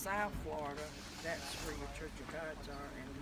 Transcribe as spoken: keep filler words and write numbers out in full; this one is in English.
South Florida, that's where your Church of Gods are, and